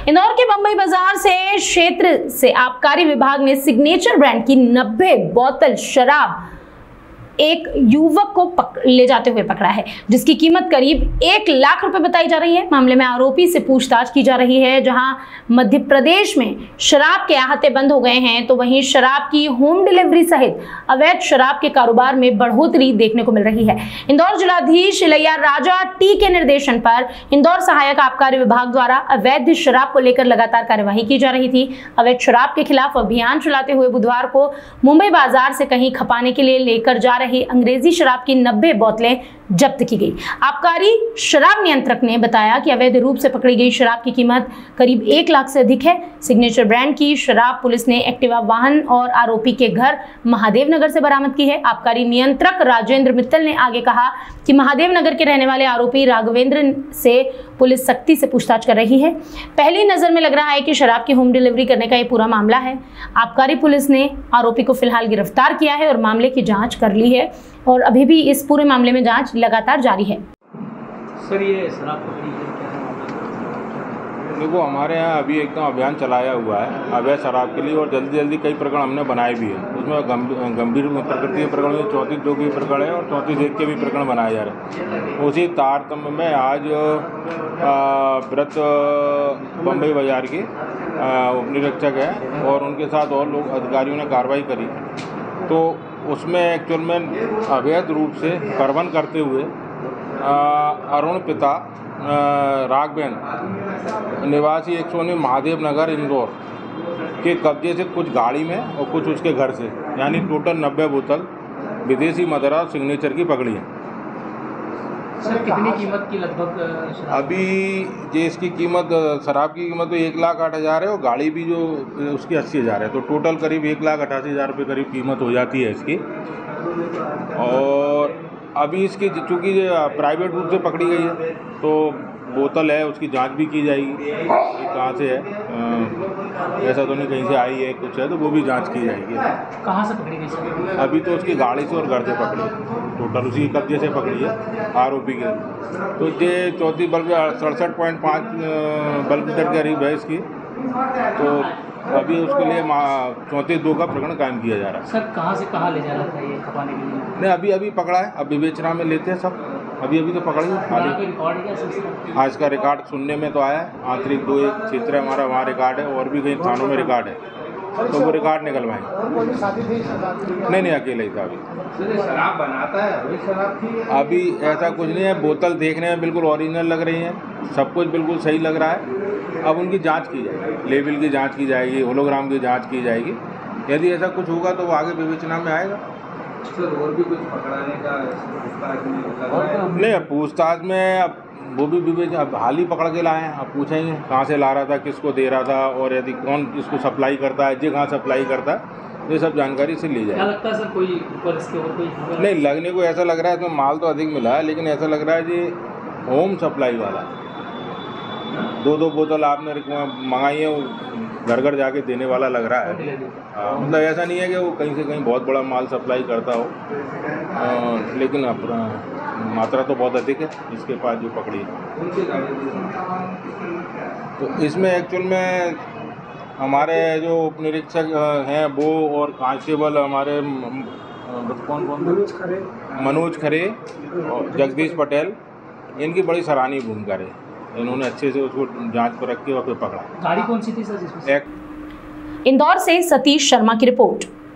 इंदौर के बम्बई बाजार से क्षेत्र से आबकारी विभाग ने सिग्नेचर ब्रांड की 90 बोतल शराब एक युवक को ले जाते हुए पकड़ा है, जिसकी कीमत करीब 1 लाख रुपए बताई जा रही है। मामले में आरोपी से पूछताछ की जा रही है। जहां मध्य प्रदेश में शराब के आहते बंद हो गए हैं, तो वहीं शराब की होम डिलीवरी सहित अवैध शराब के कारोबार में बढ़ोतरी देखने को मिल रही है। इंदौर जिलाधीश इलैया राजा टी के निर्देशन पर इंदौर सहायक आबकारी विभाग द्वारा अवैध शराब को लेकर लगातार कार्यवाही की जा रही थी। अवैध शराब के खिलाफ अभियान चलाते हुए बुधवार को मुंबई बाजार से कहीं खपाने के लिए लेकर जा अंग्रेजी शराब की 90 बोतलें जब्त की गई। आबकारी शराब नियंत्रक ने बताया कि अवैध रूप से पकड़ी गई शराब की कीमत करीब 1 लाख से अधिक है। सिग्नेचर ब्रांड की शराब पुलिस ने एक्टिवा वाहन और आरोपी के घर महादेव नगर से बरामद की है। आबकारी नियंत्रक राजेंद्र मित्तल ने आगे कहा कि महादेव नगर के रहने वाले आरोपी राघवेंद्र से पुलिस सख्ती से पूछताछ कर रही है। पहली नजर में लग रहा है कि शराब की होम डिलीवरी करने का ये पूरा मामला है। आबकारी पुलिस ने आरोपी को फिलहाल गिरफ्तार किया है और मामले की जांच कर ली है और अभी भी इस पूरे मामले में जांच लगातार जारी है। सर, ये शराब पकड़ी है क्या? देखो, हमारे यहाँ अभी एकदम अभियान चलाया हुआ है अवैध शराब के लिए और जल्दी जल्दी कई प्रकरण हमने बनाए भी हैं। उसमें गंभीर प्रकृति के प्रकरण में 34 के प्रकरण है और 34 के भी प्रकरण बनाए जा रहे हैं। उसी तारतम्य में आज व्रत बम्बई बाजार के उपनिरीक्षक है और उनके साथ और लोग अधिकारियों ने कार्रवाई करी, तो उसमें एक्चुअल में अवैध रूप से करवन करते हुए अरुण पिता राघवेंद्र निवासी 119 महादेव नगर इंदौर के कब्जे से कुछ गाड़ी में और कुछ उसके घर से, यानी टोटल 90 बोतल विदेशी मदिरा सिग्नेचर की पकड़ी है। सर, कितनी कीमत की लगभग? अभी जो इसकी कीमत, शराब की कीमत तो 1,08,000 है और गाड़ी भी जो उसकी 80,000 है, तो टोटल करीब 1,88,000 रुपये करीब कीमत हो जाती है इसकी। और अभी इसकी चूँकि प्राइवेट रूप से पकड़ी गई है तो बोतल है उसकी जांच भी की जाएगी, कहाँ से है, ऐसा तो नहीं कहीं से आई है कुछ है, तो वो भी जांच की जाएगी। कहाँ से पकड़ी गई? अभी तो उसकी गाड़ी से और घर से पकड़ी है, टोटल उसी कब्जे से पकड़ी है आरोपी के। तो ये 34 बल्ब 67.5 बल्ब लीटर के करीब है इसकी, तो अभी उसके लिए 34(2) का प्रकरण कायम किया जा रहा है। सर, कहाँ से कहाँ ले जा रहा था ये खपाने के लिए? नहीं, अभी पकड़ा है, अब विवेचना में लेते हैं सब। अभी तो पकड़ी है। हाँ, इसका रिकॉर्ड सुनने में तो आया है, आंतरिक 2 एक क्षेत्र है हमारा, वहाँ रिकॉर्ड है और भी कई थानों में रिकॉर्ड है, तो वो रिकॉर्ड निकलवाएंगे। नहीं, अकेले ही था। अभी शराब बनाता है, अभी शराब थी? अभी ऐसा कुछ नहीं है, बोतल देखने में बिल्कुल ओरिजिनल लग रही है, सब कुछ बिल्कुल सही लग रहा है। अब उनकी जांच की जाएगी, लेवल की जांच की जाएगी, होलोग्राम की जांच की जाएगी। यदि ऐसा कुछ होगा तो वो आगे विवेचना में आएगा। सर, और भी कुछ पकड़ाने का पूछताछ में? नहीं, पूछताछ में अब वो भी विवेचना, अब हाल ही पकड़ के लाए हैं, अब पूछेंगे कहाँ से ला रहा था, किसको दे रहा था और यदि कौन इसको सप्लाई करता है, कहाँ सप्लाई करता है, ये सब जानकारी से ली जाए। क्या लगता है सर, कोई ऊपर इसके और कोई? नहीं, लगने को ऐसा लग रहा है, तो माल तो अधिक मिला है, लेकिन ऐसा लग रहा है जी होम सप्लाई वाला 2-2 बोतल आपने मंगाई है, वो घर घर जाके देने वाला लग रहा है। मतलब ऐसा नहीं है कि वो कहीं से कहीं बहुत बड़ा माल सप्लाई करता हो, लेकिन मात्रा तो बहुत अधिक है इसके पास जो पकड़ी है। तो इसमें एक्चुअल में हमारे जो उपनिरीक्षक हैं वो और कांस्टेबल हमारे कौन मनोज खरे और जगदीश पटेल, इनकी बड़ी सराहनीय भूमिका रही। इन्होंने अच्छे से उसको जांच पर रख के और फिर पकड़ा। गाड़ी कौन सी थी सर जिसमें? इंदौर से सतीश शर्मा की रिपोर्ट।